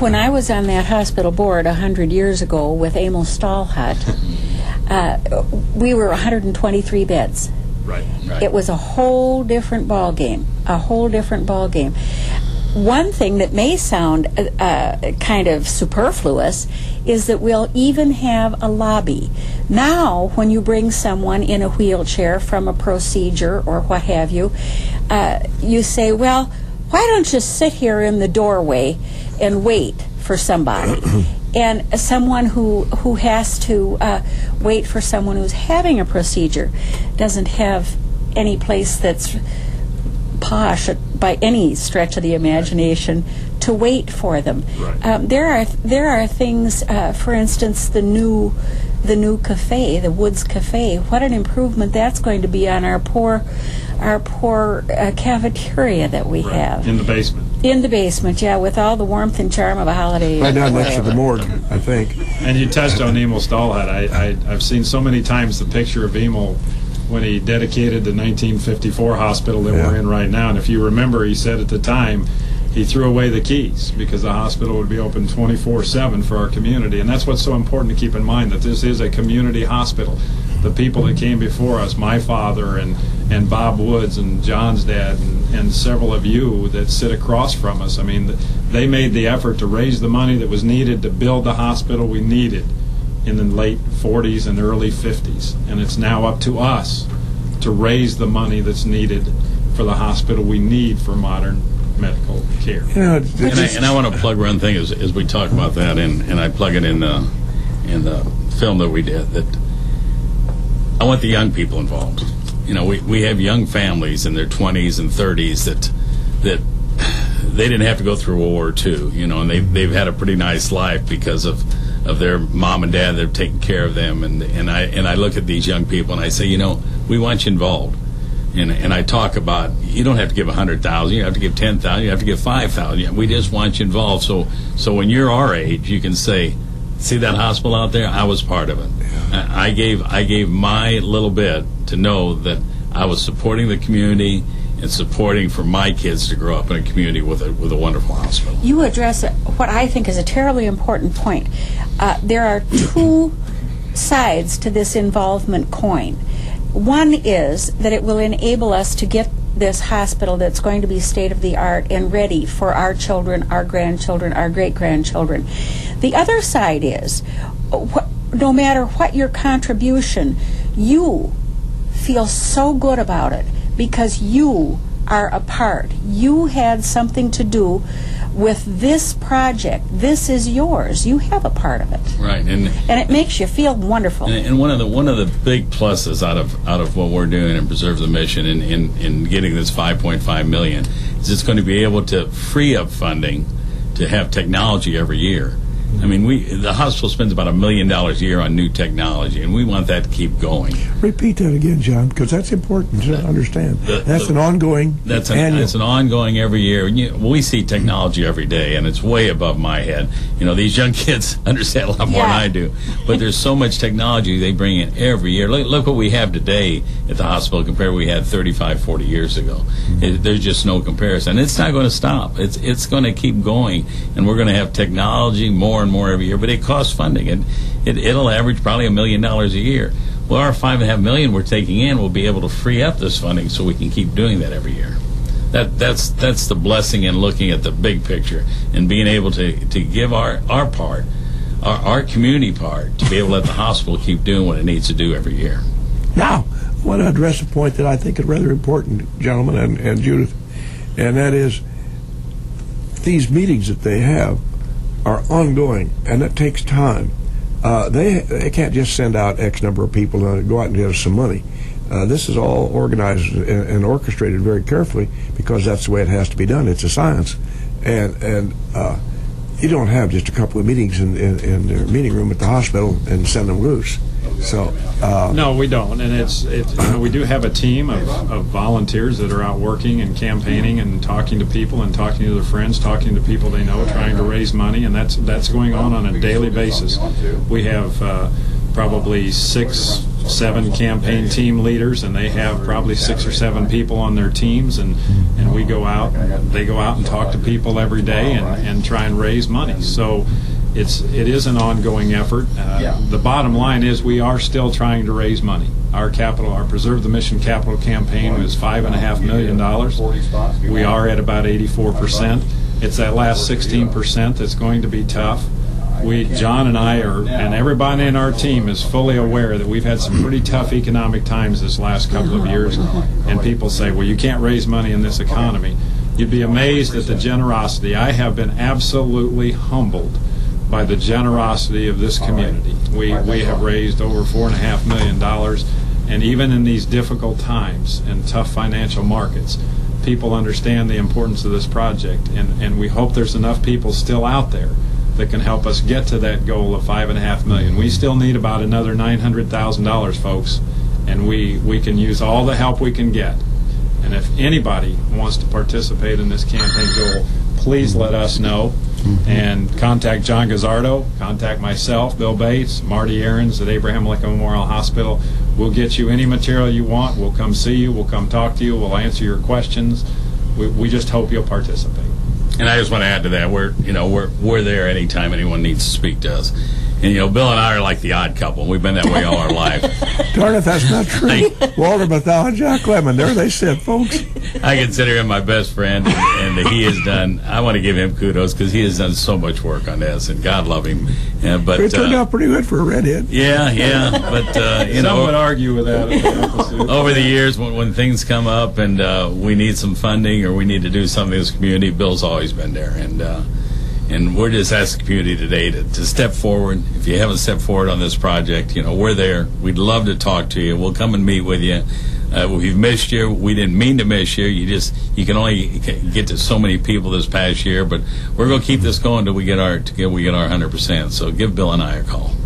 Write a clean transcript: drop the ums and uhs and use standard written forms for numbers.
when I was on that hospital board 100 years ago with Emil Stahlhut, we were 123 beds. Right. It was a whole different ball game. One thing that may sound kind of superfluous is that we'll even have a lobby. Now, when you bring someone in a wheelchair from a procedure or what have you, you say, well, why don't you sit here in the doorway and wait for somebody? And someone who has to wait for someone who's having a procedure doesn't have any place that's posh by any stretch of the imagination to wait for them. Right. There are things, for instance, the new cafe, the Woods Cafe. What an improvement that's going to be on our poor cafeteria that we have in the basement. In the basement, yeah, with all the warmth and charm of a holiday. Right down next to the morgue, I think. And you touched on Emil Stahlhut. I've seen so many times the picture of Emil when he dedicated the 1954 hospital that we're in right now. And if you remember, he said at the time he threw away the keys because the hospital would be open 24/7 for our community. And that's what's so important to keep in mind, that this is a community hospital. The people that came before us, my father and Bob Woods and John's dad and several of you that sit across from us, I mean, they made the effort to raise the money that was needed to build the hospital we needed in the late 40s and early 50s. And it's now up to us to raise the money that's needed for the hospital we need for modern medical care. Yeah, and I want to plug one thing as we talk about that, and I plug it in the film that we did, that I want the young people involved. You know, we have young families in their 20s and 30s that they didn't have to go through World War II, you know, and they've had a pretty nice life because of their mom and dad. They're taking care of them, and I look at these young people and I say, you know, we want you involved. And I talk about, you don't have to give $100,000, you have to give $10,000, you have to give $5,000. We just want you involved. So when you're our age, you can say, see that hospital out there? I was part of it. Yeah. I gave my little bit to know that I was supporting the community and supporting for my kids to grow up in a community with a wonderful hospital. You address what I think is a terribly important point. There are two sides to this involvement coin. One is that it will enable us to get this hospital that's going to be state-of-the-art and ready for our children, our grandchildren, our great-grandchildren. The other side is, no matter what your contribution, you feel so good about it because you are a part. You had something to do with this project. This is yours. You have a part of it. Right, and it makes you feel wonderful. And one of the big pluses out of what we're doing in Preserve the Mission in getting this $5.5 million is it's going to be able to free up funding to have technology every year. I mean, the hospital spends about $1 million a year on new technology, and we want that to keep going. Repeat that again, John, because that's important to understand. That's an ongoing annual. It's an ongoing every year. We see technology every day, and it's way above my head. You know, these young kids understand a lot more than I do. But there's so much technology they bring in every year. Look what we have today at the hospital compared to what we had 35, 40 years ago. There's just no comparison. It's not going to stop. It's going to keep going, and we're going to have technology more and more every year, but it costs funding, and it'll average probably $1 million a year. Well, our $5.5 million we're taking in will be able to free up this funding so we can keep doing that every year. That's the blessing in looking at the big picture and being able to give our part, our community part, to be able to let the hospital keep doing what it needs to do every year. Now, I want to address a point that I think is rather important, gentlemen, and Judith, and that is these meetings that they have are ongoing, and that takes time. They can't just send out X number of people and go out and get us some money. This is all organized and orchestrated very carefully because that's the way it has to be done. It's a science, and you don't have just a couple of meetings in their meeting room at the hospital and send them loose. So no, we don't, and it's we do have a team of volunteers that are out working and campaigning and talking to people and talking to their friends, talking to people they know, trying to raise money, and that's going on a daily basis. We have probably six 7 campaign team leaders, and they have probably 6 or 7 people on their teams, and we go out. They go out and talk to people every day and try and raise money. So it is an ongoing effort. The bottom line is we are still trying to raise money. Our Preserve the Mission capital campaign was $5.5 million. We are at about 84%. It's that last 16% that's going to be tough. John and I and everybody in our team is fully aware that we've had some pretty tough economic times this last couple of years, and people say, well, you can't raise money in this economy. You'd be amazed at the generosity. I have been absolutely humbled by the generosity of this community. We have raised over $4.5 million, and even in these difficult times and tough financial markets, people understand the importance of this project, and we hope there's enough people still out there that can help us get to that goal of $5.5 million. We still need about another $900,000, folks, and we can use all the help we can get. And if anybody wants to participate in this campaign goal, please let us know, and contact John Gazzardo, contact myself, Bill Bates, Marty Ahrens at Abraham Lincoln Memorial Hospital. We'll get you any material you want. We'll come see you. We'll come talk to you. We'll answer your questions. We just hope you'll participate. And I just want to add to that, we're there anytime anyone needs to speak to us. And, Bill and I are like the odd couple. We've been that way all our life. Darn if that's not true. Walter Matthau and Jack Lemmon, there they sit, folks. I consider him my best friend, and he has done, I want to give him kudos because he has done so much work on this, and God love him. But it turned out pretty good for a redhead. Yeah, but, Some would argue with that. Over the years, when things come up and we need some funding or we need to do something in this community, Bill's always been there. And we're just asking the community today to step forward. If you haven't stepped forward on this project, we're there. We'd love to talk to you. We'll come and meet with you. We've missed you. We didn't mean to miss you. You can only get to so many people this past year, but we're going to keep this going until we get our 100%. So give Bill and I a call.